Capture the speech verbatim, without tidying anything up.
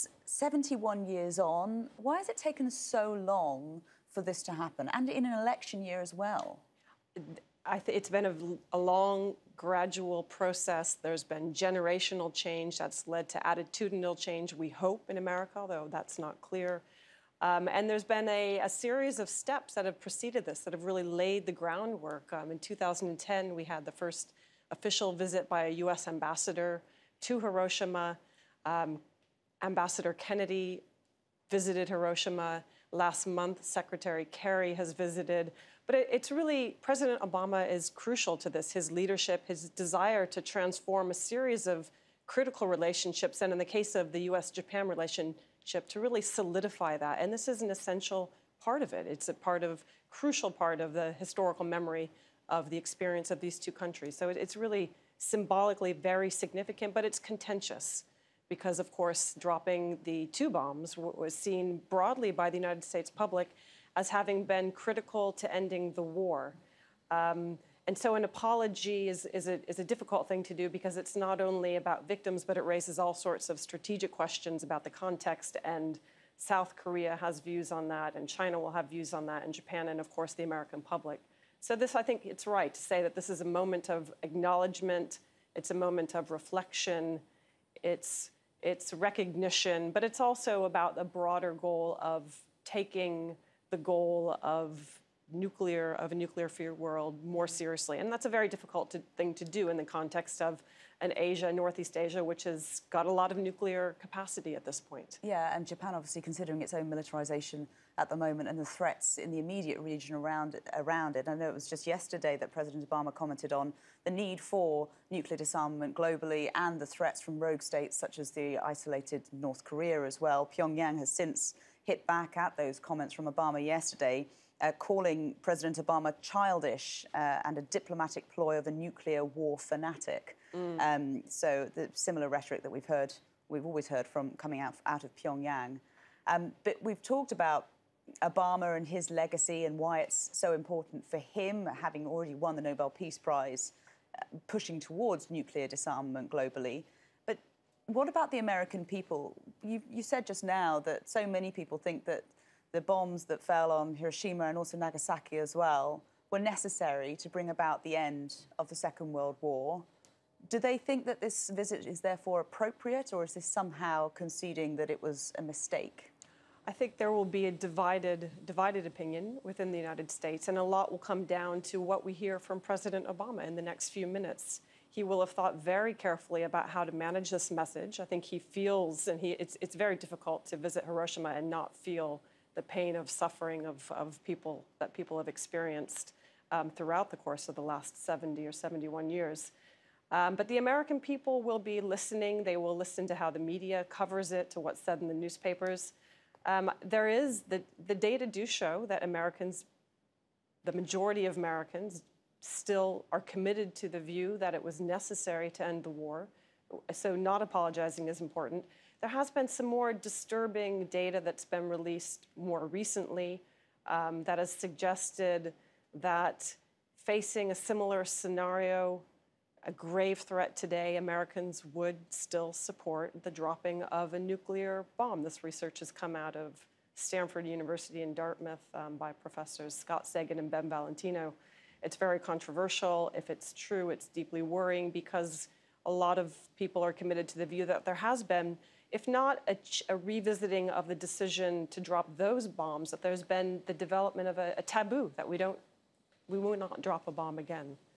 seventy-one years on, why has it taken so long for this to happen, and in an election year as well? I th it's been a, a long, gradual process. There's been generational change that's led to attitudinal change, we hope, in America, although that's not clear. Um, and there's been a, a series of steps that have preceded this that have really laid the groundwork. Um, in two thousand ten, we had the first official visit by a U S ambassador to Hiroshima. Um, Ambassador Kennedy visited Hiroshima last month. Secretary Kerry has visited. But it, it's really, President Obama is crucial to this, his leadership, his desire to transform a series of critical relationships, and in the case of the U S Japan relationship, to really solidify that. And this is an essential part of it. It's a part of, crucial part of the historical memory of the experience of these two countries. So it, it's really symbolically very significant, but it's contentious, because, of course, dropping the two bombs was seen broadly by the United States public as having been critical to ending the war. Um, and so an apology is, is, a, is a difficult thing to do, because it's not only about victims, but it raises all sorts of strategic questions about the context, and South Korea has views on that, and China will have views on that, and Japan, and of course the American public. So this, I think it's right to say that this is a moment of acknowledgement, it's a moment of reflection, it's It's recognition, but it's also about a broader goal of taking the goal of nuclear, of a nuclear-free world more seriously. And that's a very difficult to, thing to do in the context of an Asia, Northeast Asia, which has got a lot of nuclear capacity at this point. Yeah, and Japan obviously considering its own militarization at the moment, and the threats in the immediate region around it, around it. I know it was just yesterday that President Obama commented on the need for nuclear disarmament globally, and the threats from rogue states such as the isolated North Korea as well. Pyongyang has since hit back at those comments from Obama yesterday, uh, calling President Obama childish uh, and a diplomatic ploy of a nuclear war fanatic. Mm. Um, so the similar rhetoric that we've heard, we've always heard from coming out, out of Pyongyang. Um, but we've talked about Obama and his legacy and why it's so important for him, having already won the Nobel Peace Prize, uh, pushing towards nuclear disarmament globally. But what about the American people? You, you said just now that so many people think that the bombs that fell on Hiroshima and also Nagasaki as well were necessary to bring about the end of the Second World War. Do they think that this visit is therefore appropriate, or is this somehow conceding that it was a mistake? I think there will be a divided, divided opinion within the United States, and a lot will come down to what we hear from President Obama in the next few minutes. He will have thought very carefully about how to manage this message. I think he feels, and he, it's, it's very difficult to visit Hiroshima and not feel the pain of suffering of, of people that people have experienced um, throughout the course of the last seventy or seventy-one years. Um, but the American people will be listening. They will listen to how the media covers it, to what's said in the newspapers. Um, there is, the, the data do show that Americans, the majority of Americans, still are committed to the view that it was necessary to end the war. So not apologizing is important. There has been some more disturbing data that's been released more recently um, that has suggested that facing a similar scenario, a grave threat today, Americans would still support the dropping of a nuclear bomb. This research has come out of Stanford University and Dartmouth um, by Professors Scott Sagan and Ben Valentino. It's very controversial. If it's true, it's deeply worrying, because a lot of people are committed to the view that there has been, if not a, a revisiting of the decision to drop those bombs, that there's been the development of a, a taboo that we don't, we will not drop a bomb again.